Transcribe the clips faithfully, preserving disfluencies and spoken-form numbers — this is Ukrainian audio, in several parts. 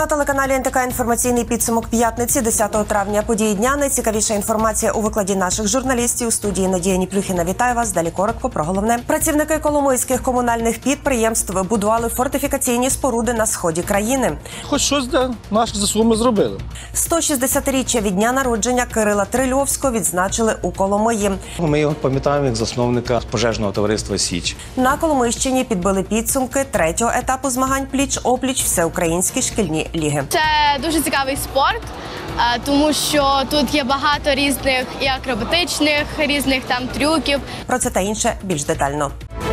На телеканалі ен те ка інформаційний підсумок п'ятниці, десятого травня. Події дня. Найцікавіша інформація у викладі наших журналістів. У студії Надія Ніплюхіна. Вітаю вас. Далі коротко про головне. Працівники коломийських комунальних підприємств будували фортифікаційні споруди на сході країни. Хоч щось для наших зе се у ми зробили. сто шістдесятиріччя від дня народження Кирила Трильовського відзначили у Коломиї. Ми його пам'ятаємо як засновника пожежного товариства «Січ». На Коломийщині підбили підсумки третього етапу змагань пліч-опліч всеукраїнські шкільні ліги. Це дуже цікавий спорт, тому що тут є багато різних і акробатичних, різних там трюків. Про це та інше більш детально.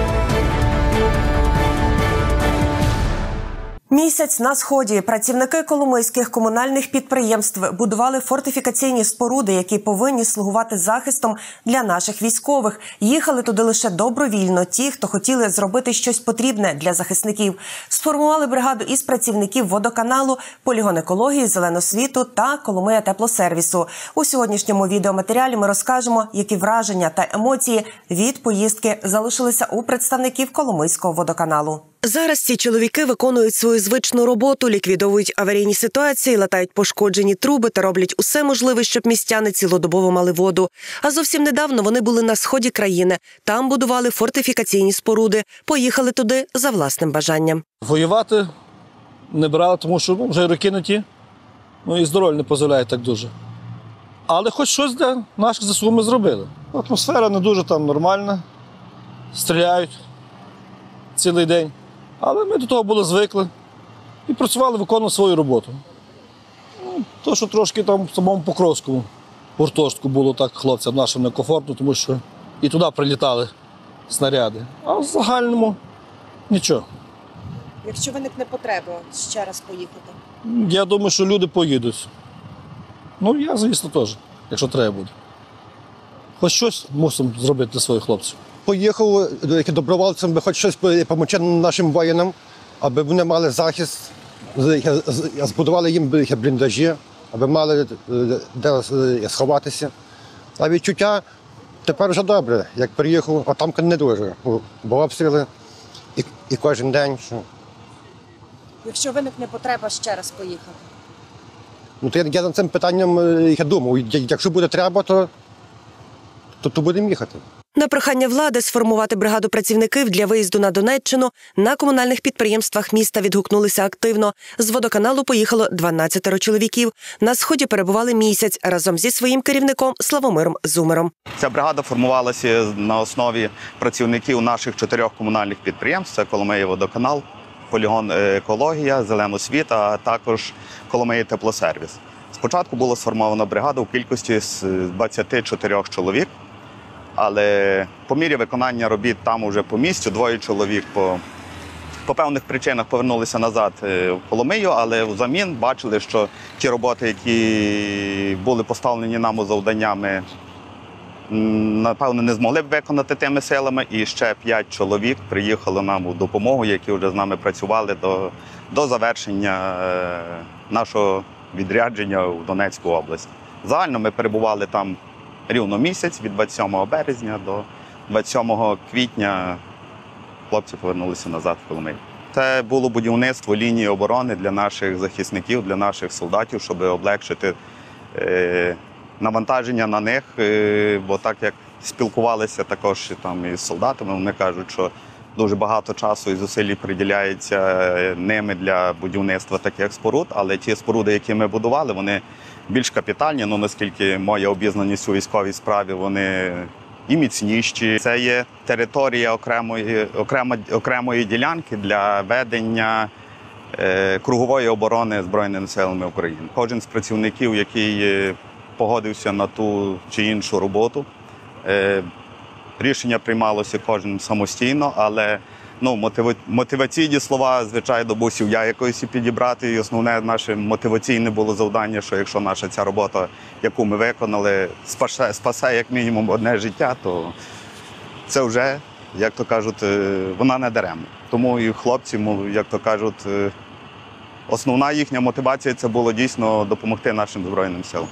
Місяць на сході. Працівники коломийських комунальних підприємств будували фортифікаційні споруди, які повинні слугувати захистом для наших військових. Їхали туди лише добровільно ті, хто хотіли зробити щось потрібне для захисників. Сформували бригаду із працівників водоканалу, полігон екології, зеленосвіту та Коломия теплосервісу. У сьогоднішньому відеоматеріалі ми розкажемо, які враження та емоції від поїздки залишилися у представників Коломийського водоканалу. Зараз ці чоловіки виконують свою звичну роботу, ліквідовують аварійні ситуації, латають пошкоджені труби та роблять усе можливе, щоб містяни цілодобово мали воду. А зовсім недавно вони були на сході країни. Там будували фортифікаційні споруди. Поїхали туди за власним бажанням. Воювати не брали, тому що ну, вже роки не ті. Ну і здоров'я не дозволяє так дуже. Але хоч щось для наших зе се у ми зробили. Атмосфера не дуже там нормальна. Стріляють цілий день. Але ми до того були звикли і працювали, виконували свою роботу. Ну, то, що трошки там в самому Покровському гуртожитку було так хлопцям нашим некомфортно, тому що і туди прилітали снаряди. А в загальному нічого. Якщо виникне потреба ще раз поїхати? Я думаю, що люди поїдуть. Ну, я, звісно, теж, якщо треба буде. Хоч щось мусимо зробити для своїх хлопців. Поїхав добровольцем, би хоч щось допомогти нашим воїнам, аби вони мали захист, збудували їм бліндажі, аби мали де сховатися. А відчуття тепер вже добре, як приїхав, а там не дуже, бо обстріли і, і кожен день. Якщо виникне потреба ще раз поїхати? Ну, то я, я над цим питанням я думав, якщо буде треба, то, то, то будемо їхати. На прохання влади сформувати бригаду працівників для виїзду на Донеччину на комунальних підприємствах міста відгукнулися активно. З водоканалу поїхало дванадцятеро чоловіків. На сході перебували місяць разом зі своїм керівником Славомиром Зумером. Ця бригада формувалася на основі працівників наших чотирьох комунальних підприємств. Це Коломия водоканал, полігон екологія, зеленосвіт, а також Коломия теплосервіс. Спочатку була сформована бригада у кількості з двадцяти чотирьох чоловік. Але по мірі виконання робіт там уже по місцю, двоє чоловік по, по певних причинах повернулися назад в Коломию, але взамін бачили, що ті роботи, які були поставлені нам у завданнями, напевно, не змогли б виконати тими силами. І ще п'ять чоловік приїхали нам у допомогу, які вже з нами працювали до, до завершення нашого відрядження в Донецьку область. Загально ми перебували там рівно місяць, від двадцять сьомого березня до двадцять сьомого квітня хлопці повернулися назад в Коломию. Це було будівництво лінії оборони для наших захисників, для наших солдатів, щоб облегшити е, навантаження на них, е, бо так як спілкувалися також там із солдатами, вони кажуть, що дуже багато часу і зусиль приділяється ними для будівництва таких споруд, але ті споруди, які ми будували, вони більш капітальні, ну, наскільки моя обізнаність у військовій справі, вони і міцніші. Це є територія окремої, окремо, окремої ділянки для ведення е, кругової оборони Збройними силами України. Кожен з працівників, який погодився на ту чи іншу роботу, е, рішення приймалося кожен самостійно, але ну, мотиваційні слова, звичайно, мусив я якось підібрати. І основне наше мотиваційне було завдання, що якщо наша ця робота, яку ми виконали, спасе, спасе як мінімум одне життя, то це вже, як то кажуть, вона не даремна. Тому і хлопці, як то кажуть, основна їхня мотивація – це було дійсно допомогти нашим Збройним силам.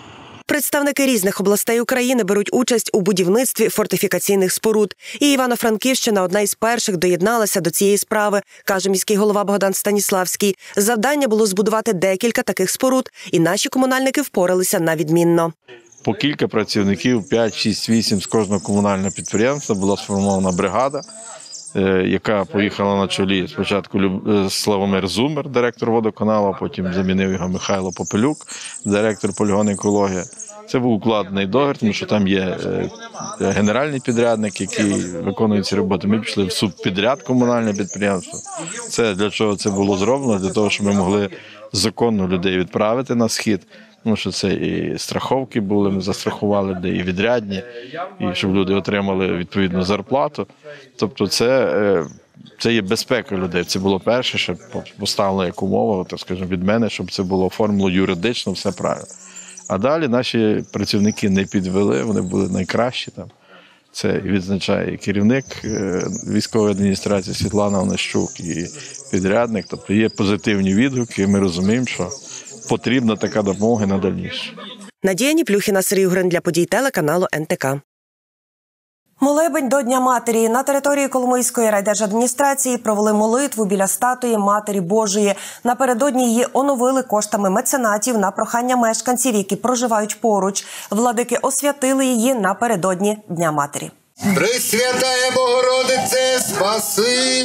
Представники різних областей України беруть участь у будівництві фортифікаційних споруд. І Івано-Франківщина одна із перших доєдналася до цієї справи, каже міський голова Богдан Станіславський. Завдання було збудувати декілька таких споруд, і наші комунальники впоралися на відмінно. По кілька працівників, п'ять, шість, вісім з кожного комунального підприємства була сформована бригада, яка поїхала на чолі спочатку Славомир Зумер, директор водоканалу, а потім замінив його Михайло Попелюк, директор полігону «Екологія». Це був укладений договір, тому що там є генеральний підрядник, який виконує ці роботи. Ми пішли в субпідряд комунальне підприємство. Це для чого це було зроблено? Для того, щоб ми могли законно людей відправити на схід. Тому що це і страховки були, ми застрахували людей, і відрядні, і щоб люди отримали відповідну зарплату. Тобто це, це є безпека людей. Це було перше, що поставлено як умова, так скажімо, від мене, щоб це було оформлено юридично, все правильно. А далі наші працівники не підвели, вони були найкращі там. Це відзначає і керівник військової адміністрації Світлана Онищук, і підрядник. Тобто є позитивні відгуки, і ми розуміємо, що потрібна така допомога на дальніше. Надія Ніплюхіна, Сергій Угрин для подій телеканалу ен те ка. Молебень до Дня Матері. На території Коломийської райдержадміністрації провели молитву біля статуї Матері Божої. Напередодні її оновили коштами меценатів на прохання мешканців, які проживають поруч. Владики освятили її напередодні Дня Матері. Пресвятая Богородице, спаси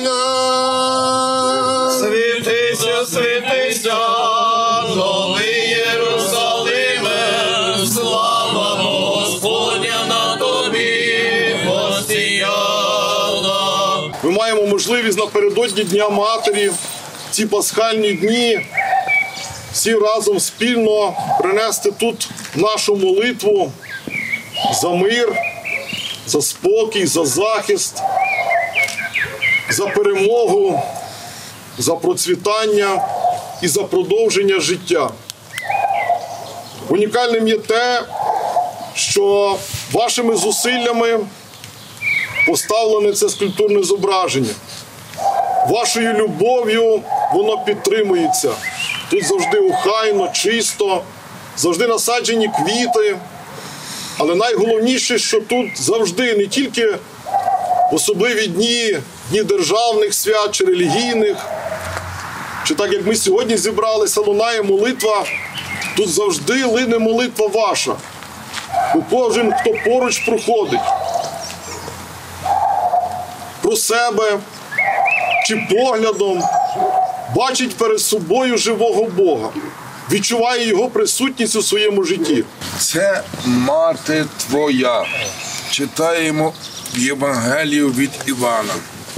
нас! Святися, святися, новий Єрусалиме, слава Господня на тобі посіяна. Ми маємо можливість напередодні Дня Матері, ці пасхальні дні, всі разом спільно принести тут нашу молитву за мир, за спокій, за захист, за перемогу, за процвітання і за продовження життя. Унікальним є те, що вашими зусиллями поставлене це скульптурне зображення. Вашою любов'ю воно підтримується. Тут завжди охайно, чисто, завжди насаджені квіти. Але найголовніше, що тут завжди не тільки в особливі дні, дні державних свят чи релігійних, чи так, як ми сьогодні зібралися, лунає молитва, тут завжди лине молитва ваша. Бо кожен, хто поруч проходить, про себе чи поглядом бачить перед собою живого Бога, відчуває Його присутність у своєму житті. Це мати твоя. Читаємо Євангелію від Івана.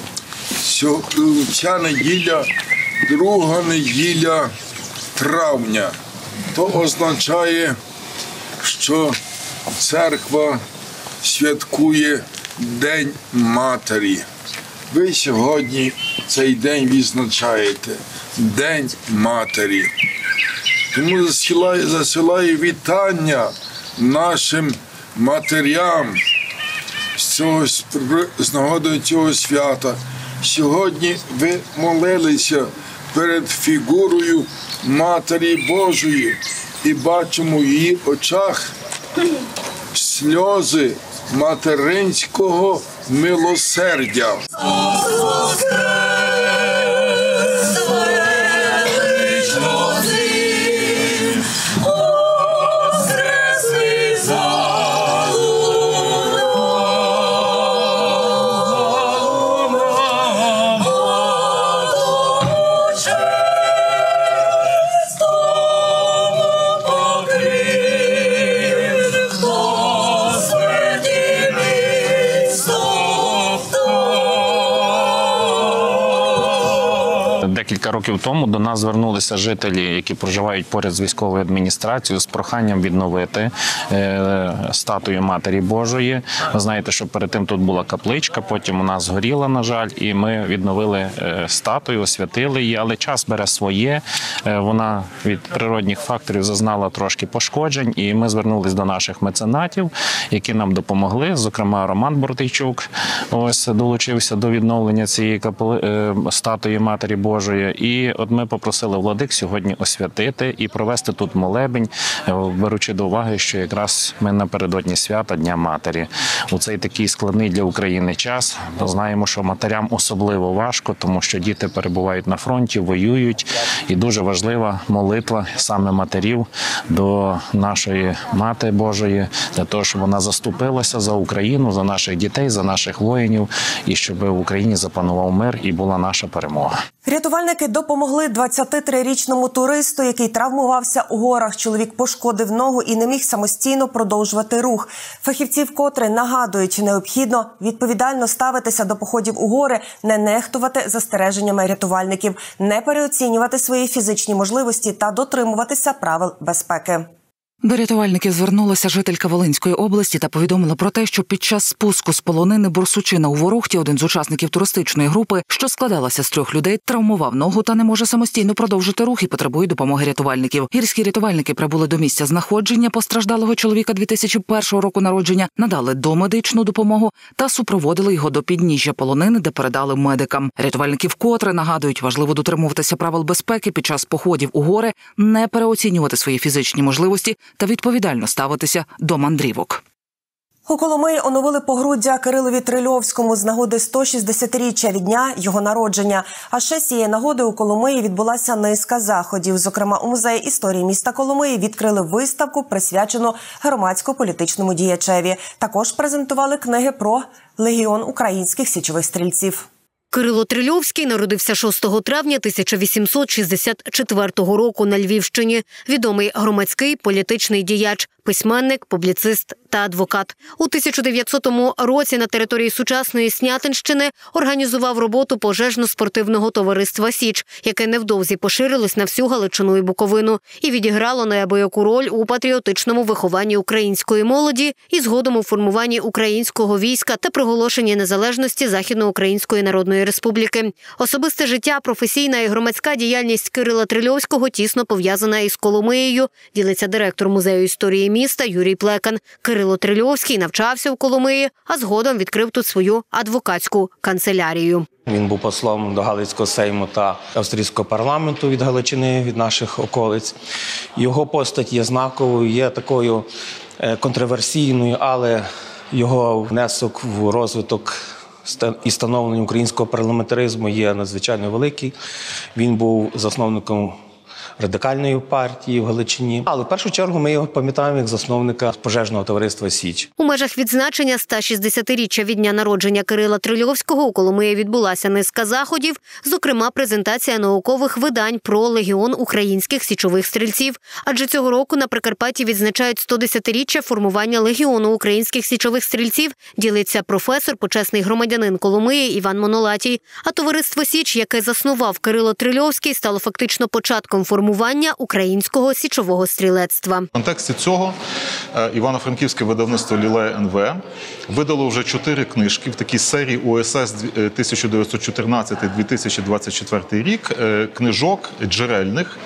Ця неділя, друга неділя травня. То означає, що церква святкує День Матері. Ви сьогодні цей день відзначаєте. День Матері. Тому засилаю, засилаю вітання нашим матерям з, цього, з нагоди цього свята. Сьогодні ви молилися перед фігурою Матері Божої і бачимо в її очах сльози материнського милосердя. Декілька років тому до нас звернулися жителі, які проживають поряд з військовою адміністрацією, з проханням відновити е, статую Матері Божої. Ви знаєте, що перед тим тут була капличка, потім вона згоріла, на жаль, і ми відновили е, статую, освятили її, але час бере своє. Е, вона від природних факторів зазнала трошки пошкоджень, і ми звернулись до наших меценатів, які нам допомогли. Зокрема, Роман Бортійчук ось долучився до відновлення цієї капли, е, статуї Матері Божої. Божої. І от ми попросили владик сьогодні освятити і провести тут молебень, беручи до уваги, що якраз ми напередодні свята Дня Матері. У цей такий складний для України час. Знаємо, що матерям особливо важко, тому що діти перебувають на фронті, воюють. І дуже важлива молитва саме матерів до нашої Мати Божої, для того, щоб вона заступилася за Україну, за наших дітей, за наших воїнів, і щоб в Україні запанував мир і була наша перемога. Рятувальники допомогли двадцятитрирічному туристу, який травмувався у горах. Чоловік пошкодив ногу і не міг самостійно продовжувати рух. Фахівці вкотре нагадують, необхідно відповідально ставитися до походів у гори, не нехтувати застереженнями рятувальників, не переоцінювати свої фізичні можливості та дотримуватися правил безпеки. До рятувальників звернулася жителька Волинської області та повідомила про те, що під час спуску з полонини Бурсучина у Ворохті один з учасників туристичної групи, що складалася з трьох людей, травмував ногу та не може самостійно продовжити рух і потребує допомоги рятувальників. Гірські рятувальники прибули до місця знаходження постраждалого чоловіка дві тисячі першого року народження, надали домедичну допомогу та супроводили його до підніжжя полонини, де передали медикам. Рятувальники вкотре нагадують, важливо дотримуватися правил безпеки під час походів у гори, не переоцінювати свої фізичні можливості та відповідально ставитися до мандрівок. У Коломиї оновили погруддя Кирилові Трильовському з нагоди сто шістдесятиріччя від дня його народження. А ще з цієї нагоди у Коломиї відбулася низка заходів. Зокрема, у Музеї історії міста Коломиї відкрили виставку, присвячену громадсько-політичному діячеві. Також презентували книги про легіон українських січових стрільців. Кирило Трильовський народився шостого травня тисяча вісімсот шістдесят четвертого року на Львівщині. Відомий громадський політичний діяч, письменник, публіцист та адвокат. У тисяча дев'ятсотому році на території сучасної Снятинщини організував роботу пожежно-спортивного товариства «Січ», яке невдовзі поширилось на всю Галичину і Буковину і відіграло неабияку роль у патріотичному вихованні української молоді і згодом у формуванні українського війська та проголошенні незалежності Західноукраїнської Народної Республіки. Особисте життя, професійна і громадська діяльність Кирила Трильовського тісно пов'язана із Коломиєю, ділиться директор Музею історії міста Юрій Плекан. Кирило Трильовський навчався в Коломиї, а згодом відкрив тут свою адвокатську канцелярію. Він був послом до Галицького сейму та австрійського парламенту від Галичини, від наших околиць. Його постать є знаковою, є такою контроверсійною, але його внесок в розвиток і становлення українського парламентаризму є надзвичайно великий. Він був засновником радикальної партії в Галичині. Але в першу чергу ми його пам'ятаємо як засновника пожежного товариства «Січ». У межах відзначення ста шістдесятиріччя від дня народження Кирила Трильовського у Коломиї відбулася низка заходів, зокрема презентація наукових видань про легіон українських січових стрільців. Адже цього року на Прикарпатті відзначають сто десятиріччя формування легіону українських січових стрільців, ділиться професор, почесний громадянин Коломиї Іван Монолатій. А товариство «Січ», яке заснував Кирило Трильовський, стало фактично початком формування українського січового стрілецтва. В контексті цього Івано-Франківське видавництво «Лілея ен ве» видало вже чотири книжки в такій серії О Ес Ес тисяча дев'ятсот чотирнадцятий - дві тисячі двадцять четвертий рік, книжок джерельних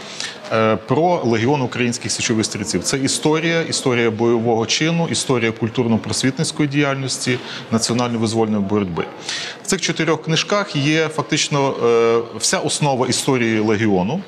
про легіон українських січових стрільців. Це історія, історія бойового чину, історія культурно-просвітницької діяльності, національно-визвольної боротьби. В цих чотирьох книжках є фактично вся основа історії легіону.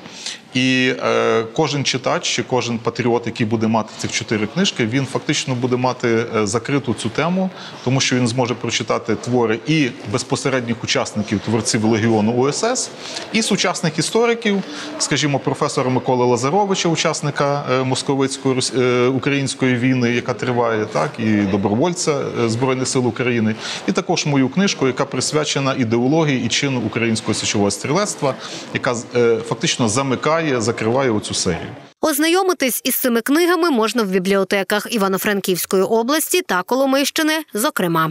І е, кожен читач чи кожен патріот, який буде мати ці чотири книжки, він фактично буде мати закриту цю тему, тому що він зможе прочитати твори і безпосередніх учасників, творців легіону О Ес Ес, і сучасних істориків, скажімо, професора Миколи Лазаровича, учасника е, московицької е, української війни, яка триває, так, і добровольця е, Збройних сил України, і також мою книжку, яка присвячена ідеології і чину українського січового стрілецтва, яка е, фактично замикає, закриває оцю серію. Ознайомитись із цими книгами можна в бібліотеках Івано-Франківської області та Коломийщини, зокрема.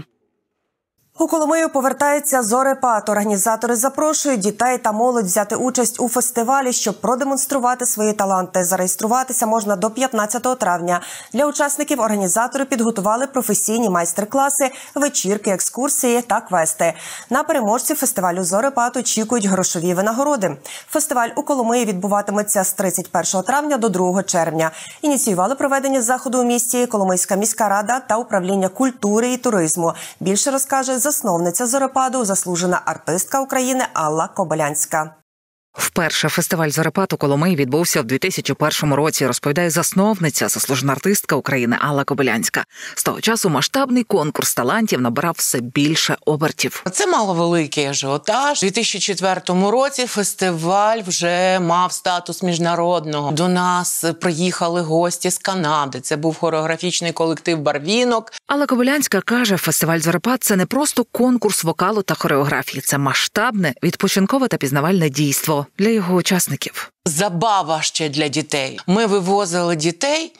У Коломию повертається зорепад. Організатори запрошують дітей та молодь взяти участь у фестивалі, щоб продемонструвати свої таланти. Зареєструватися можна до п'ятнадцятого травня. Для учасників організатори підготували професійні майстер-класи, вечірки, екскурсії та квести. На переможців фестивалю «Зорепад» очікують грошові винагороди. Фестиваль у Коломиї відбуватиметься з тридцять першого травня до другого червня. Ініціювали проведення заходу у місті Коломийська міська рада та управління культури і туризму. Більше розкаже засновниця «Зорепаду», заслужена артистка України Алла Кобилянська. Вперше фестиваль «Зорепад» у Коломиї відбувся в дві тисячі першому році, розповідає засновниця, заслужена артистка України Алла Кобилянська. З того часу масштабний конкурс талантів набирав все більше обертів. Це мало великий ажіотаж. У дві тисячі четвертому році фестиваль вже мав статус міжнародного. До нас приїхали гості з Канади. Це був хореографічний колектив «Барвінок». Алла Кобилянська каже, фестиваль «Зорепад» – це не просто конкурс вокалу та хореографії. Це масштабне, відпочинкове та пізнавальне дійство для його учасників. Забава ще для дітей. Ми вивозили дітей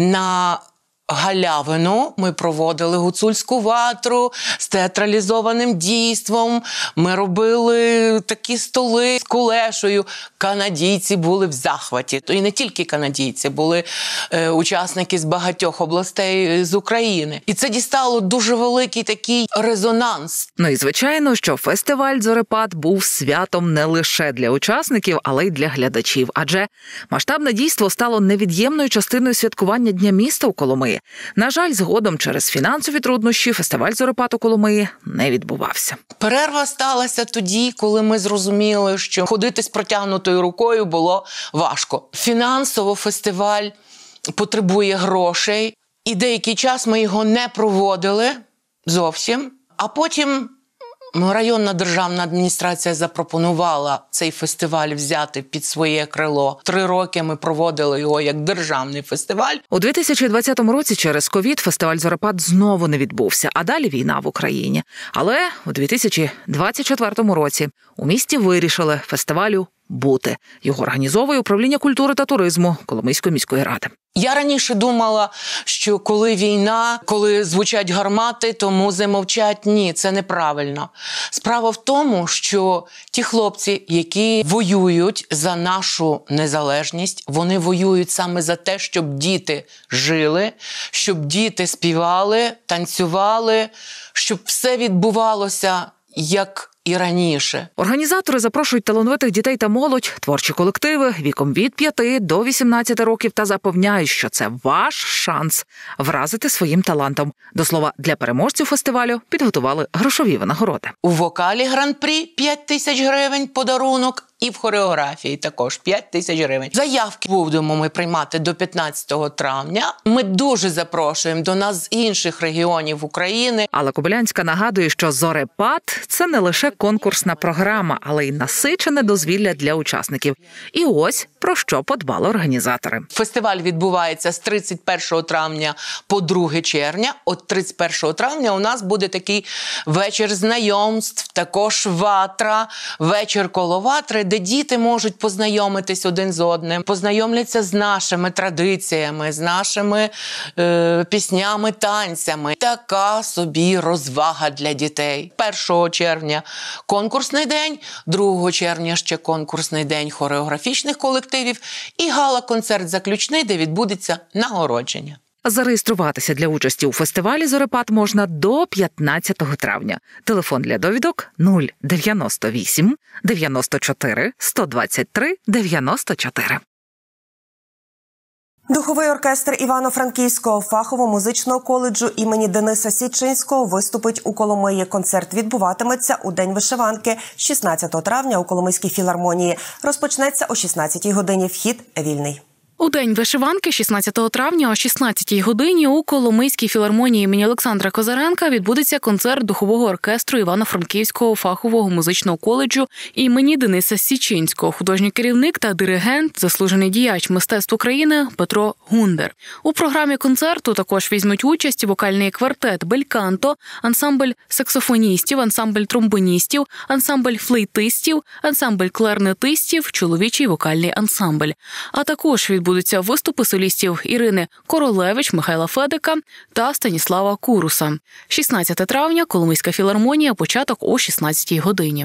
на галявину, ми проводили гуцульську ватру з театралізованим дійством, ми робили такі столи з кулешею. Канадійці були в захваті. І не тільки канадійці, були е, учасники з багатьох областей з України. І це дістало дуже великий такий резонанс. Ну і звичайно, що фестиваль «Зорепад» був святом не лише для учасників, але й для глядачів. Адже масштабне дійство стало невід'ємною частиною святкування Дня міста у Коломиї. На жаль, згодом через фінансові труднощі фестиваль «Зорепад» у Коломиї не відбувався. Перерва сталася тоді, коли ми зрозуміли, що ходити з протягнутою рукою було важко. Фінансово фестиваль потребує грошей, і деякий час ми його не проводили зовсім, а потім районна державна адміністрація запропонувала цей фестиваль взяти під своє крило. Три роки ми проводили його як державний фестиваль. У дві тисячі двадцятому році через ковід фестиваль «Зорепад» знову не відбувся, а далі війна в Україні. Але у дві тисячі двадцять четвертому році у місті вирішили фестивалю бути. Його організовує управління культури та туризму Коломийської міської ради. Я раніше думала, що коли війна, коли звучать гармати, то музи мовчать. Ні, це неправильно. Справа в тому, що ті хлопці, які воюють за нашу незалежність, вони воюють саме за те, щоб діти жили, щоб діти співали, танцювали, щоб все відбувалося як і раніше. Організатори запрошують талановитих дітей та молодь, творчі колективи віком від п'яти до вісімнадцяти років та запевняють, що це ваш шанс вразити своїм талантом. До слова, для переможців фестивалю підготували грошові винагороди. У вокалі гран-прі п'ять тисяч гривень подарунок, і в хореографії також п'ять тисяч гривень. Заявки будемо ми приймати до п'ятнадцятого травня. Ми дуже запрошуємо до нас з інших регіонів України. Алла Кобилянська нагадує, що «Зорепад» – це не лише конкурсна програма, але й насичене дозвілля для учасників. І ось про що подбали організатори. Фестиваль відбувається з тридцять першого травня по друге червня. От тридцять першого травня у нас буде такий вечір знайомств, також ватра, вечір коло ватри, де діти можуть познайомитись один з одним, познайомляться з нашими традиціями, з нашими е, піснями, танцями. Така собі розвага для дітей. першого червня конкурсний день, другого червня ще конкурсний день хореографічних колективів і гала-концерт заключний, де відбудеться нагородження. Зареєструватися для участі у фестивалі «Зорепад» можна до п'ятнадцятого травня. Телефон для довідок нуль дев'яносто вісім дев'яносто чотири сто двадцять три дев'яносто чотири. Духовий оркестр Івано-Франківського фахово-музичного коледжу імені Дениса Січинського виступить у Коломиї. Концерт відбуватиметься у День вишиванки шістнадцятого травня у Коломийській філармонії. Розпочнеться о шістнадцятій годині. Вхід вільний. У День вишиванки шістнадцятого травня о шістнадцятій годині у Коломийській філармонії імені Олександра Козаренка відбудеться концерт духового оркестру Івано-Франківського фахового музичного коледжу імені Дениса Січинського. Художній керівник та диригент, заслужений діяч мистецтв України Петро Гундер. У програмі концерту також візьмуть участь вокальний квартет «Бельканто», ансамбль саксофоністів, ансамбль тромбоністів, ансамбль флейтистів, ансамбль кларнетистів, чоловічий вокальний ансамбль. А також відбудеться Будуться виступи солістів Ірини Королевич, Михайла Федика та Станіслава Куруса. шістнадцятого травня, Коломийська філармонія, початок о шістнадцятій годині.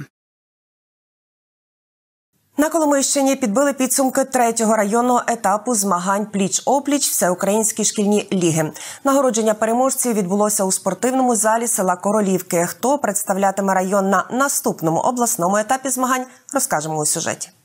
На Коломийщині підбили підсумки третього районного етапу змагань «Пліч-опліч» Всеукраїнські шкільні ліги. Нагородження переможців відбулося у спортивному залі села Королівки. Хто представлятиме район на наступному обласному етапі змагань, розкажемо у сюжеті.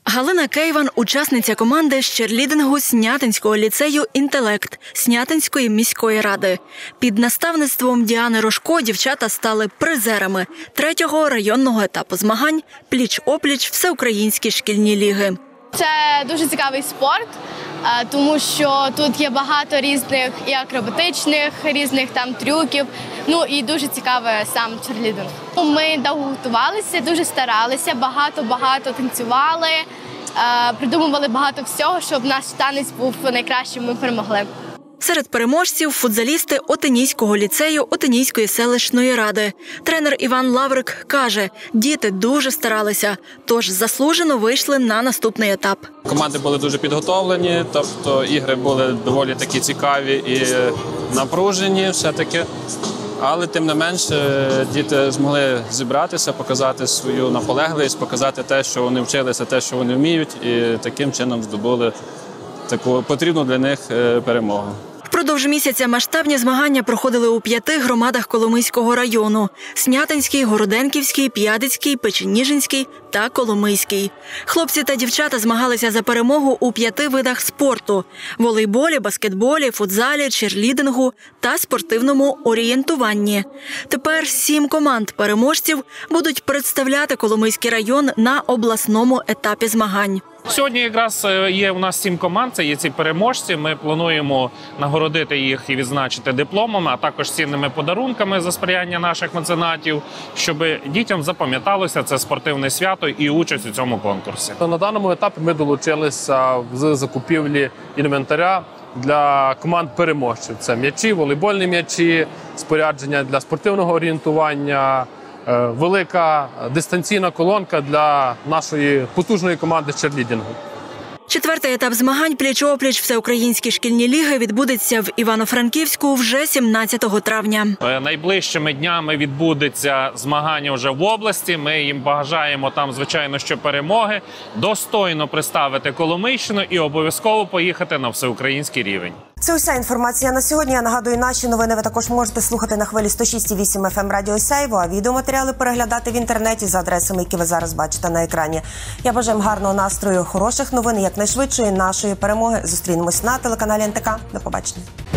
Галина Кейван – учасниця команди з черлідингу Снятинського ліцею «Інтелект» Снятинської міської ради. Під наставництвом Діани Рожко дівчата стали призерами третього районного етапу змагань «Пліч-опліч» Всеукраїнські шкільні ліги. Це дуже цікавий спорт, тому що тут є багато різних і акробатичних, різних там трюків, ну і дуже цікавий сам черлідинг. Ми довго готувалися, дуже старалися, багато-багато танцювали, придумували багато всього, щоб наш танець був найкращим, ми перемогли. Серед переможців – футзалісти Отинійського ліцею Отинійської селищної ради. Тренер Іван Лаврик каже, діти дуже старалися, тож заслужено вийшли на наступний етап. Команди були дуже підготовлені, тобто ігри були доволі такі цікаві і напружені все-таки. Але тим не менше діти змогли зібратися, показати свою наполегливість, показати те, що вони вчилися, те, що вони вміють, і таким чином здобули таку потрібну для них перемогу. Впродовж місяця масштабні змагання проходили у п'яти громадах Коломийського району – Снятинський, Городенківський, П'ядицький, Печеніжинський та Коломийський. Хлопці та дівчата змагалися за перемогу у п'яти видах спорту – волейболі, баскетболі, футзалі, черлідингу та спортивному орієнтуванні. Тепер сім команд переможців будуть представляти Коломийський район на обласному етапі змагань. Сьогодні якраз є у нас сім команд, це є ці переможці. Ми плануємо нагородити їх і відзначити дипломами, а також цінними подарунками за сприяння наших меценатів, щоб дітям запам'яталося це спортивне свято і участь у цьому конкурсі. На даному етапі ми долучилися з закупівлі інвентаря для команд переможців. Це м'ячі, волейбольні м'ячі, спорядження для спортивного орієнтування, велика дистанційна колонка для нашої потужної команди з черлідингу. Четвертий етап змагань «Пліч-опліч» Всеукраїнські шкільні ліги відбудеться в Івано-Франківську вже сімнадцятого травня. Найближчими днями відбудеться змагання вже в області. Ми їм бажаємо там, звичайно, що перемоги, достойно представити Коломийщину і обов'язково поїхати на всеукраїнський рівень. Це уся інформація на сьогодні. Я нагадую, наші новини ви також можете слухати на хвилі сто шість і вісім еф ем Радіо Сяйво, а відеоматеріали переглядати в інтернеті за адресами, які ви зараз бачите на екрані. Я бажаю вам гарного настрою, хороших новин і якнайшвидшої нашої перемоги. Зустрінемось на телеканалі ен те ка. До побачення.